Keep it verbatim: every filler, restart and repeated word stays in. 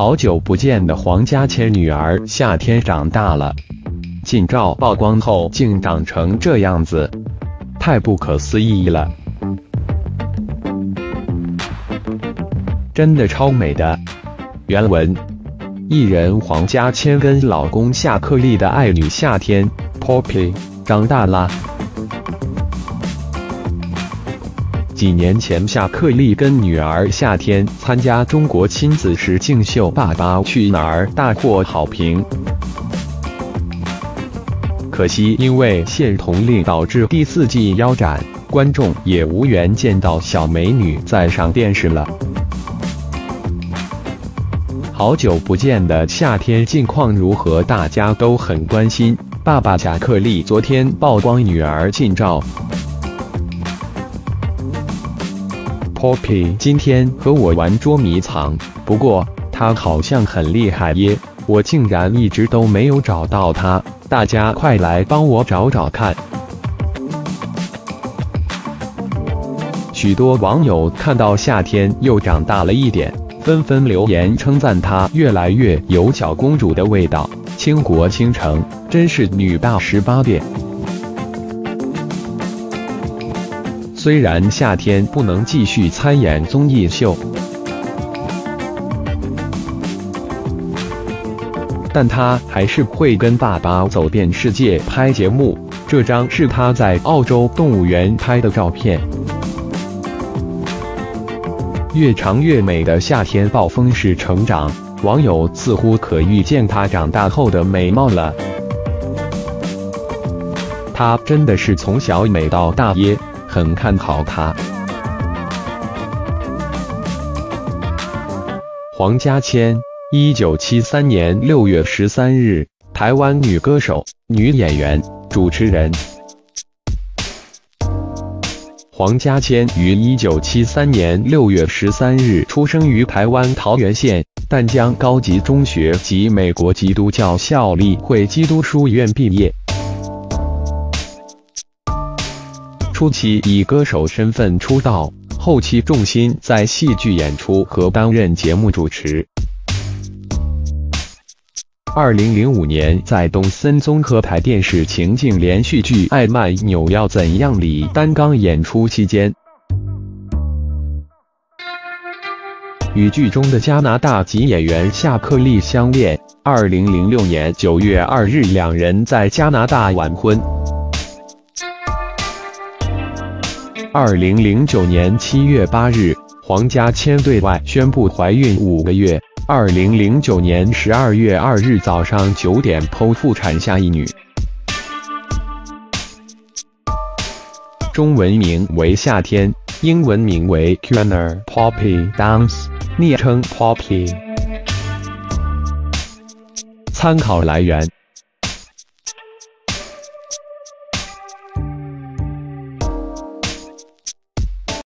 好久不见的黄家千女儿夏天长大了，近照曝光后竟长成这样子，太不可思议了，真的超美的。原文：艺人黄家千跟老公夏克立的爱女夏天 Poppy 长大啦。几年前，夏克立跟女儿夏天参加中国亲子实境秀《爸爸去哪儿》，大获好评。可惜因为限童令导致第四季腰斩，观众也无缘见到小美女再上电视了。好久不见的夏天近况如何？大家都很关心。爸爸夏克立昨天曝光女儿近照。Poppy 今天和我玩捉迷藏，不过她好像很厉害耶，我竟然一直都没有找到她，大家快来帮我找找看。许多网友看到夏天又长大了一点，纷纷留言称赞她越来越有小公主的味道，倾国倾城，真是女大十八变。虽然夏天不能继续参演综艺秀，但他还是会跟爸爸走遍世界拍节目。这张是他在澳洲动物园拍的照片。越长越美的夏天暴风式成长，网友似乎可预见他长大后的美貌了。他真的是从小美到大耶。很看好她。黄家千，一九七三年六月十三日，台湾女歌手、女演员、主持人。黄家千于一九七三年六月十三日出生于台湾桃园县淡江高级中学及美国基督教效力会基督书院毕业。初期以歌手身份出道，后期重心在戏剧演出和担任节目主持。二零零五年，在东森综合台电视情境连续剧《爱曼纽要怎样》里担纲演出期间，与剧中的加拿大籍演员夏克立相恋。二零零六年九月二日，两人在加拿大完婚。二零零九年七月八日，黄家千对外宣布怀孕五个月。二零零九年十二月二日早上九点剖腹产下一女，中文名为夏天，英文名为 Kiana Poppy Downs， 昵称 Poppy。参考来源